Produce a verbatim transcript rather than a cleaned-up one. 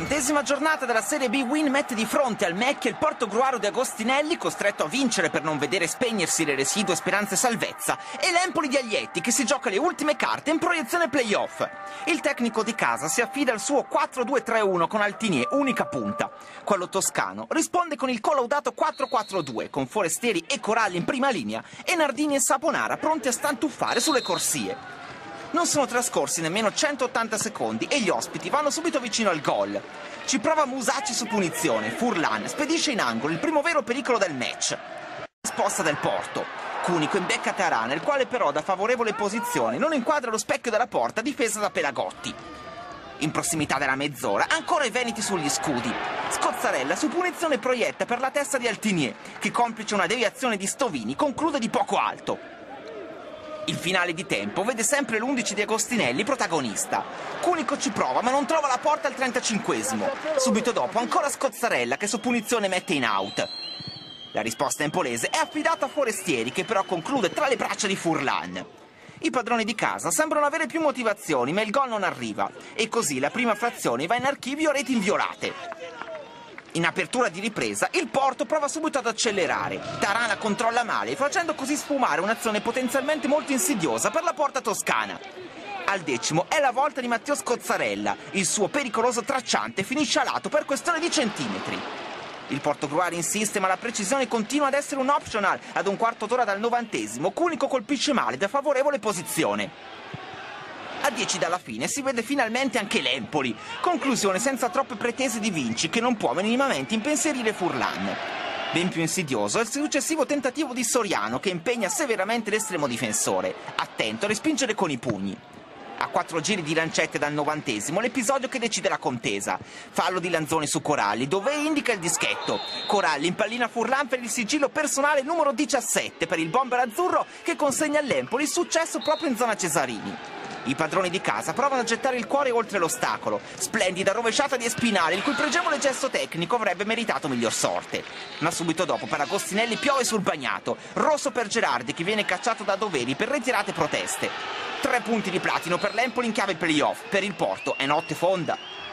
novantesima giornata della Serie B, Win mette di fronte al Mecchia il Portogruaro di Agostinelli, costretto a vincere per non vedere spegnersi le residue speranze salvezza, e l'Empoli di Aglietti, che si gioca le ultime carte in proiezione playoff. Il tecnico di casa si affida al suo quattro due tre uno con Altinier, unica punta. Quello toscano risponde con il collaudato quattro quattro due, con Forestieri e Coralli in prima linea e Nardini e Saponara pronti a stantuffare sulle corsie. Non sono trascorsi nemmeno centottanta secondi e gli ospiti vanno subito vicino al gol. Ci prova Musacci su punizione, Furlan spedisce in angolo il primo vero pericolo del match. Sposta del Porto. Cunico imbecca Tarana, il quale però da favorevole posizione non inquadra lo specchio della porta difesa da Pelagotti. In prossimità della mezz'ora ancora i Veneti sugli scudi. Scozzarella su punizione proietta per la testa di Altinier, che complice una deviazione di Stovini conclude di poco alto. Il finale di tempo vede sempre l'undici di Agostinelli protagonista. Cunico ci prova ma non trova la porta al trentacinquesimo. Subito dopo ancora Scozzarella che su punizione mette in out. La risposta empolese è affidata a Forestieri, che però conclude tra le braccia di Furlan. I padroni di casa sembrano avere più motivazioni ma il gol non arriva e così la prima frazione va in archivio a reti inviolate. In apertura di ripresa, il Porto prova subito ad accelerare. Tarana controlla male, facendo così sfumare un'azione potenzialmente molto insidiosa per la porta toscana. Al decimo è la volta di Matteo Scozzarella. Il suo pericoloso tracciante finisce a lato per questione di centimetri. Il Portogruaro insiste, ma la precisione continua ad essere un optional. Ad un quarto d'ora dal novantesimo, Cunico colpisce male da favorevole posizione. A dieci dalla fine si vede finalmente anche l'Empoli. Conclusione senza troppe pretese di Vinci, che non può minimamente impensierire Furlan. Ben più insidioso è il successivo tentativo di Soriano, che impegna severamente l'estremo difensore, attento a respingere con i pugni. A quattro giri di lancette dal novantesimo l'episodio che decide la contesa. Fallo di Lanzoni su Coralli, dove indica il dischetto. Coralli impallina Furlan per il sigillo personale numero diciassette per il bomber azzurro, che consegna all'Empoli il successo proprio in zona Cesarini. I padroni di casa provano a gettare il cuore oltre l'ostacolo. Splendida rovesciata di Espinali, il cui pregevole gesto tecnico avrebbe meritato miglior sorte. Ma subito dopo per Agostinelli piove sul bagnato. Rosso per Gerardi, che viene cacciato da doveri per ritirate proteste. Tre punti di platino per l'Empoli in chiave playoff. Per il Porto è notte fonda.